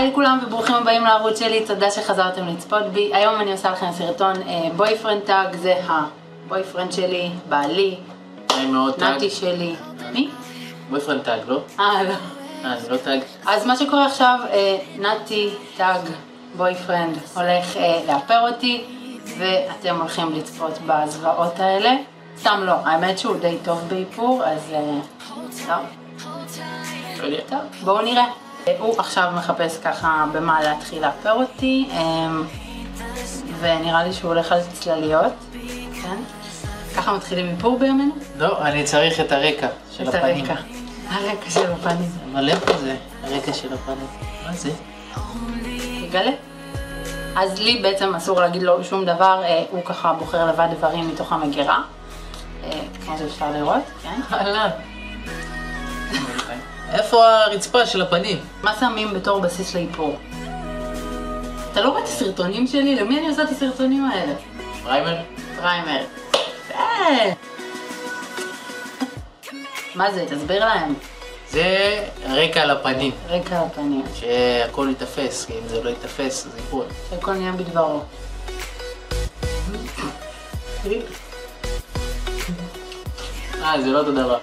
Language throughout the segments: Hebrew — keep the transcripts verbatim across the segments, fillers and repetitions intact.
היי לכולם וברוכים הבאים לערוץ שלי, תודה שחזרתם לצפות בי. היום אני עושה לכם סרטון בויפרנד טאג, זה הבויפרנד שלי, בעלי, נתי שלי. מי? בויפרנד טאג, לא? אה, לא. אה, זה לא טאג. אז מה שקורה עכשיו, נתי טאג, בויפרנד, הולך לאפר אותי, ואתם הולכים לצפות בזוועות האלה. סתם לא, האמת שהוא די טוב באיפור, אז לא. טוב, בואו נראה. הוא עכשיו מחפש ככה במה להתחיל לאפר אותי, ונראה לי שהוא הולך על צלליות, כן? ככה מתחילים איפור בימינו? לא, אני צריך את הרקע של הפנים. את הרקע, הרקע של הפנים. מלא כזה, הרקע של הפנים. מה זה? תגלה. אז לי בעצם אסור להגיד לו שום דבר, הוא ככה בוחר לבד דברים מתוך המגירה, כמו שאפשר לראות, כן? הלאה. איפה הרצפה של הפנים? מה שמים בתור בסיס לאיפור? אתה לא רואה את הסרטונים שלי? למי אני עושה את הסרטונים האלה? פריימר? פריימר. מה זה? תסביר להם. זה רקע על הפנים. רקע על הפנים. שהכל יתפס, כי אם זה לא יתפס, זה ייפול. שהכל נהיה בדברו. אה, זה לא אותו דבר.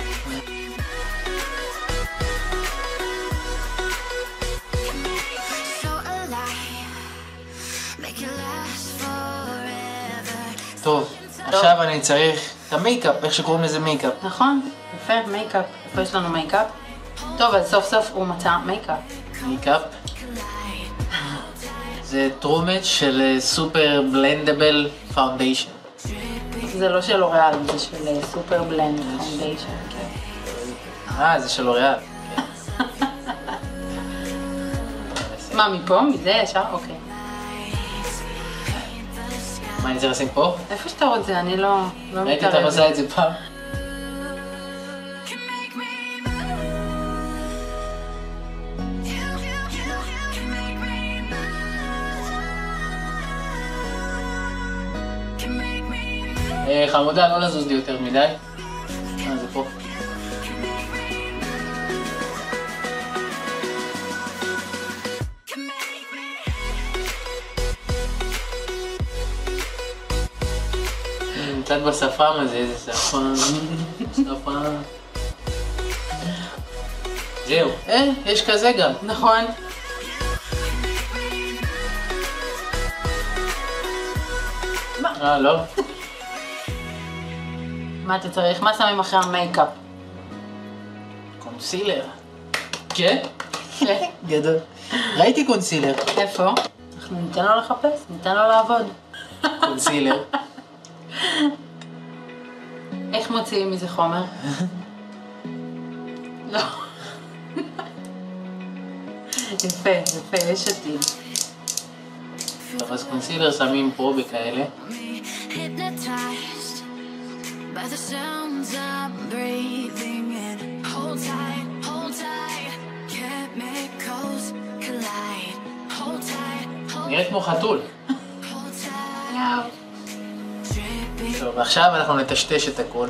טוב, עכשיו אני צריך את המייקאפ, איך שקוראים לזה מייקאפ. נכון, יפה, מייקאפ. איפה יש לנו מייקאפ? טוב, אז סוף סוף הוא מצא מייקאפ. מייקאפ. זה טרומט של סופר בלנדבל פאונדיישן. זה לא של לוריאל, זה של סופר בלנד פאונדיישן. אה, זה של לוריאל. מה, מפה? מזה ישר? אוקיי. מה אני צריך לשים פה? איפה שאתה רוצה, אני לא מתערבת. ראיתי אתה עושה את זה פעם. חמודה, לא לזוז לי יותר מדי. אה, זה פה. קצת בשפם הזה, איזה שפם, שפם. זהו. אה, יש כזה גם. נכון. אה, לא? מה אתה צריך? מה שמים אחרי המייקאפ? קונסילר. כן? כן. גדול. ראיתי קונסילר. איפה? אנחנו ניתן לו לחפש, ניתן לו לעבוד. קונסילר. איך מוציאים מזה חומר? לא. יפה, יפה, יש עתיד. טוב, אז קונסילר שמים פה בכאלה. נראית כמו חתול. טוב, עכשיו אנחנו נטשטש את הכל.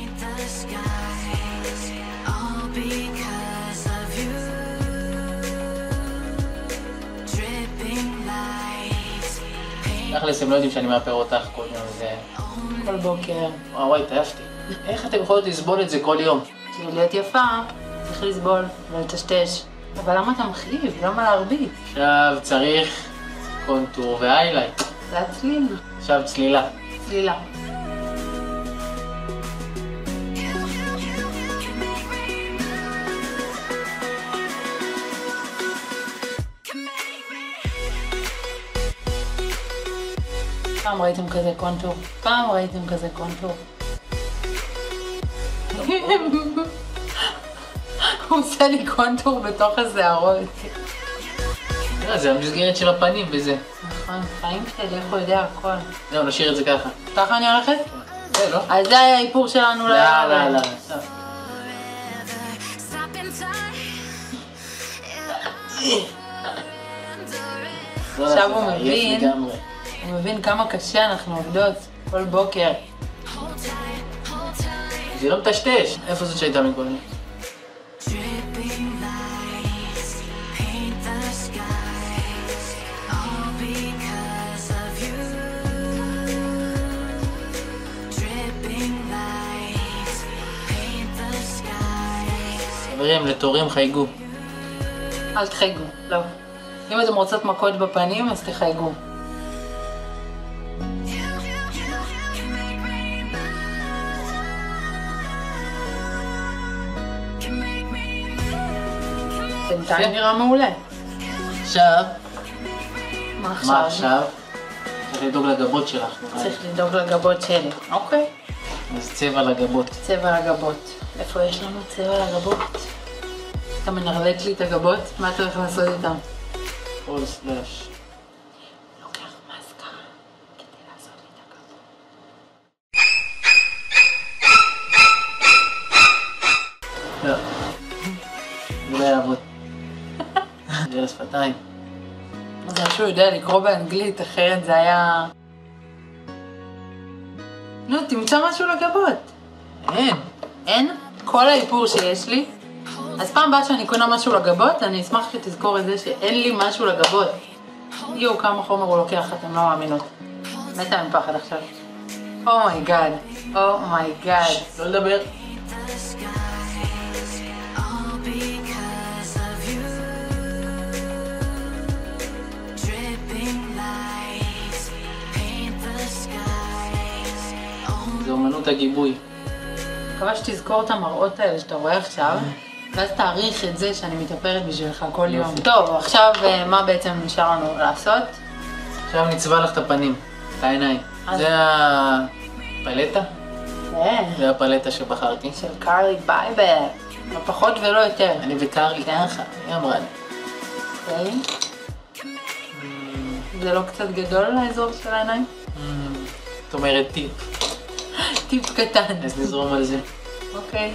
תכלס, הם לא יודעים שאני מאפר אותך כל יום, זה... כל בוקר. וואו, וואי, התעייפתי. איך אתם יכולות לסבול את זה כל יום? בשביל להיות יפה, צריך לסבול ולטשטש. אבל למה אתה מחליב? למה להרביץ? עכשיו צריך קונטור והיילייט. זה הצליל. עכשיו צלילה. צלילה. פעם ראיתם כזה קונטור? פעם ראיתם כזה קונטור? הוא עושה לי קונטור בתוך השערות. זה המסגרת של הפנים וזה. נכון, חיים שלי, איך הוא יודע הכל. זהו, נשאיר את זה ככה. ככה אני הולכת? זה לא? אז זה היה האיפור שלנו. לא, לא, לא. עכשיו הוא מבין, הוא מבין כמה קשה אנחנו עובדות כל בוקר. זה לא מטשטש. איפה זאת שהייתה מקודם? חברים, לתורים חייגו. אל תחייגו, לא. אם אתם רוצות מכות בפנים, אז תחייגו. בינתיים נראה מעולה. עכשיו, מה עכשיו? מה עכשיו? צריך לדאוג לגבות שלך. צריך לדאוג לגבות שלי. אוקיי. אז צבע לגבות. צבע לגבות. איפה יש לנו צבע לגבות? אתה מנרלט לי את הגבות? מה אתה הולך לעשות איתם? פול סלאש. לוקח מסקרה כדי לעשות לי את הגבות. לא. זה לא יעבוד. זה לשפתיים. זה שהוא יודע לקרוא באנגלית, אחרת זה היה... נו, תמצא משהו לגבות. אין. אין? כל האיפור שיש לי. אז פעם הבאה שאני קונה משהו לגבות, אני אשמח שתזכור את זה שאין לי משהו לגבות. יואו, כמה חומר הוא לוקח, אתם לא מאמינות. מתה מפחד עכשיו. אומייגאד, אומייגאד. לא לדבר. זה אומנות הגיבוי. מקווה שתזכור את המראות האלה שאתה רואה עכשיו, ואז תעריך את זה שאני מתאפרת בשבילך כל יום. טוב, עכשיו מה בעצם נשאר לנו לעשות? עכשיו נצבע לך את הפנים, את העיניים. זה הפלטה? כן. זה הפלטה שבחרתי. של קארלי בייבר. לא פחות ולא יותר. אני וקארלי ככה, היא אמרה לי. אוקיי. זה לא קצת גדול לאזור של העיניים? זאת אומרת טיפ. טיפ קטן. אז נזרום על זה. אוקיי.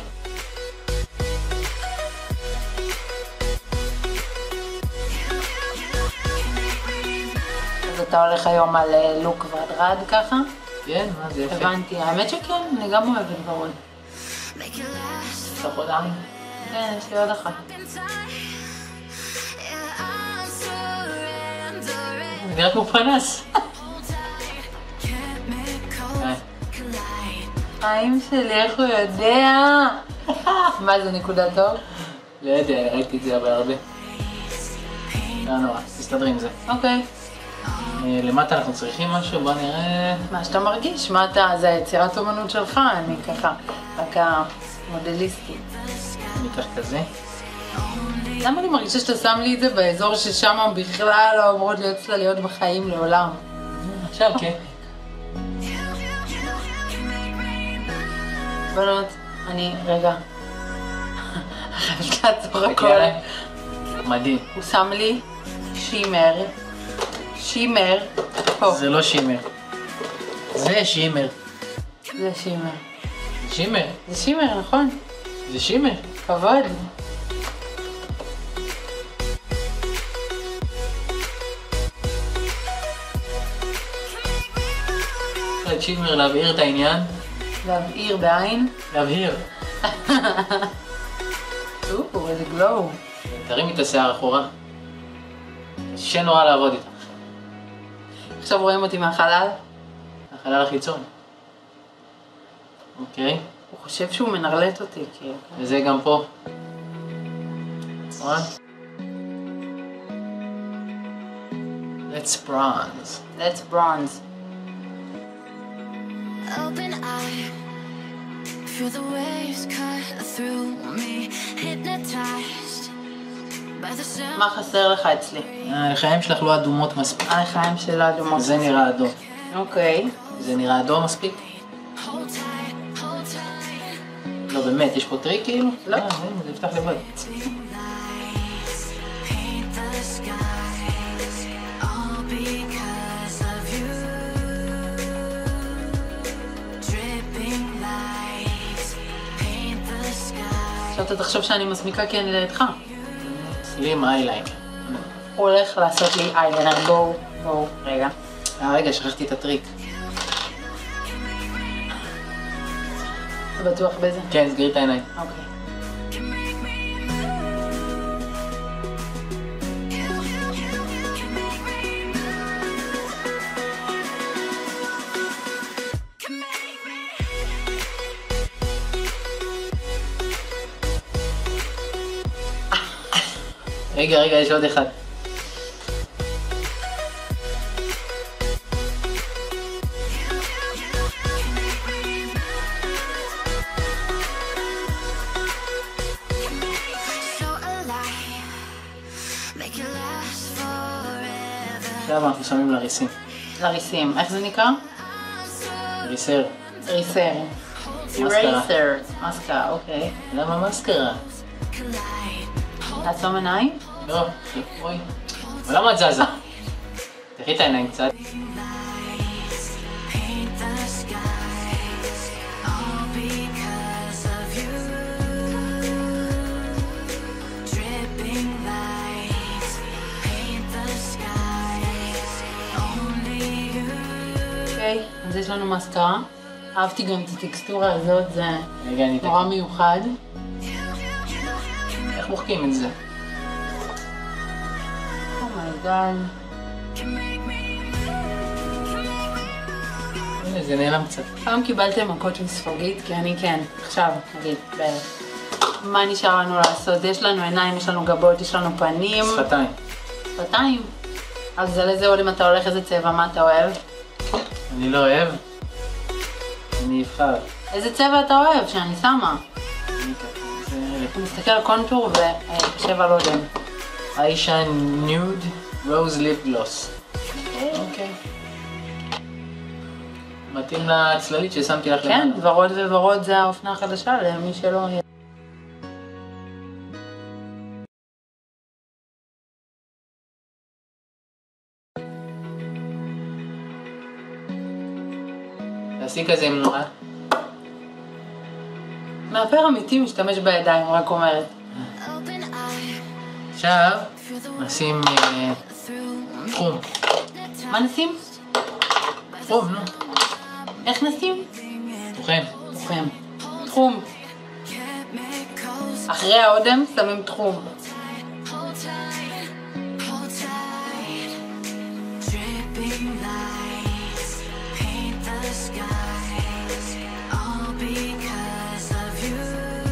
אז אתה הולך היום על לוק ורוד ככה? כן, מה זה יפה. הבנתי. האמת שכן, אני גם אוהבת ורוד. יש לך עוד עין? כן, יש לי עוד אחת. זה נראה כמו פנס. חיים שלי, איך הוא יודע? מה זה נקודה טוב? לא יודע, ראיתי את זה אבל הרבה. לא נורא, תסתדרי עם זה. אוקיי. למטה אנחנו צריכים משהו, בוא נראה. מה שאתה מרגיש, מה אתה, זה היצירת אומנות שלך, אני ככה, רק המודליסטית. אני אקח כזה. למה אני מרגישה שאתה שם לי את זה באזור ששם בכלל לא אמורות להיות צלליות בחיים לעולם? עכשיו כן. בנות, אני, רגע, חייבת לעצור הכל. מדהים. הוא שם לי שימר, שימר, פה. זה לא שימר. זה שימר. זה שימר. שימר. זה שימר, נכון? זה שימר. כבוד. את שימר להבהיר את העניין. להבעיר בעין. להבהיר. או, איזה גלואו. תרימי את השיער אחורה. קשה נורא לעבוד איתה. עכשיו רואים אותי מהחלל? החלל החיצון. אוקיי. הוא חושב שהוא מנרלט אותי, כאילו. וזה גם פה. נכון? Let's bronze. Let's bronze. Open eye, feel the waves cut through me, hypnotized by the sound. מה חסר לך אצלי? הלחיים שלך לא אדומות מספיק. הלחיים שלה אדומות. זה נראה אדום. אוקיי. זה נראה אדום מספיק? Hold tight, hold tight. לא, באמת, יש פה טריק כאילו? לא. אה, זה יפתח לבד. Lights paint the skies, all because of you. Dripping lights paint the skies. עכשיו אתה תחשוב שאני מסמיקה כי אני לידך. סלים איילייק. הוא הולך לעשות לי איילנר, בואו, בואו, רגע. אה, רגע, שכחתי את הטריק. אתה בטוח בזה? כן, סגרי את העיניים. אוקיי. רגע, רגע, יש עוד אחד. So alive, make it last forever. עכשיו אנחנו שמים לריסים. לריסים, איך זה נקרא? ריסר. ריסר. מסקרה. Eraser. מסקרה, אוקיי. למה מסקרה? לעצום עיניים? לא, אוי. אבל למה את זזה? תחי את העיניים קצת. Lights paint the skies, all because of you. Dripping lights paint the skies, only you. אוקיי, אז יש לנו מסקרה. אהבתי גם את הטקסטורה הזאת, זה רגע, אני נורא אתקן. מיוחד. איך מוחקים את זה? אומייגאד. הנה, זה נעלם קצת. פעם קיבלתם מכות עם ספוגית? כי אני כן. עכשיו, נגיד, בערך. מה נשאר לנו לעשות? יש לנו עיניים, יש לנו גבות, יש לנו פנים. שפתיים. שפתיים. אז על איזה עולים אתה הולך, איזה צבע, מה אתה אוהב? אני לא אוהב. אני אבחר. איזה צבע אתה אוהב שאני שמה? אני ככה, זה אלה. אתה מסתכל על קונטור וחושב על אודם. איישיין ניוד רוז ליפ גלוס. אוקיי. מתאים לצללית ששמתי לך כן, למעלה. ורוד וורוד זה האופנה החדשה למי שלא... תעשי כזה עם נועה. מאפר אמיתי משתמש בידיים, רק אומרת. Open eye עכשיו through the נשים אה, through תחום. מה נשים? תחום, נו. איך נשים? תחום. תחום. תחום. chemicals. אחרי האודם שמים תחום. Hold tight, hold tight. Dripping lights paint the skies, all because of you.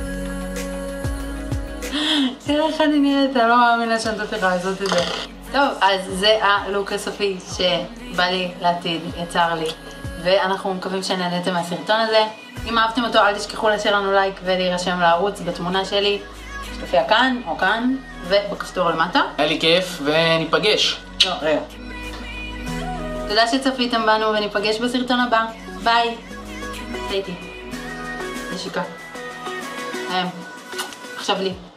תראה איך אני נראית, אני לא מאמינה שאני נתתי לך לעשות את זה. טוב, אז זה הלוק הסופי שבא לי לעתיד, יצר לי. ואנחנו מקווים שנהנתם מהסרטון הזה. אם אהבתם אותו, אל תשכחו לשאיר לנו לייק ולהירשם לערוץ בתמונה שלי, שתופיע כאן או כאן, ובכפתור למטה. היה לי כיף וניפגש. לא, רגע. תודה שצפיתם בנו וניפגש בסרטון הבא. ביי. תהייתי. נשיקה. הם. עכשיו לי.